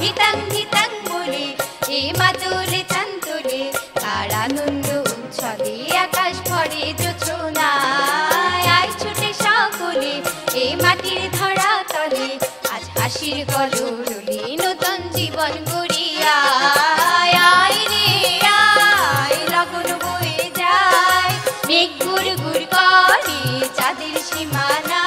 ধিতাং ধিতাং বলে এ মাদুলে চান্তলে তার আনন্দ উচ্ছলে আকাশ ভরে জোছনায় আয় ছুটে সকলে এ মাটির ধরা তলে আজ হাসির কলরলে নতুন জীবন গড়িয়া আয় রে আয় লগন বয়ে যায় মেঘ গুড় গুড় করে চাঁদের সীমানা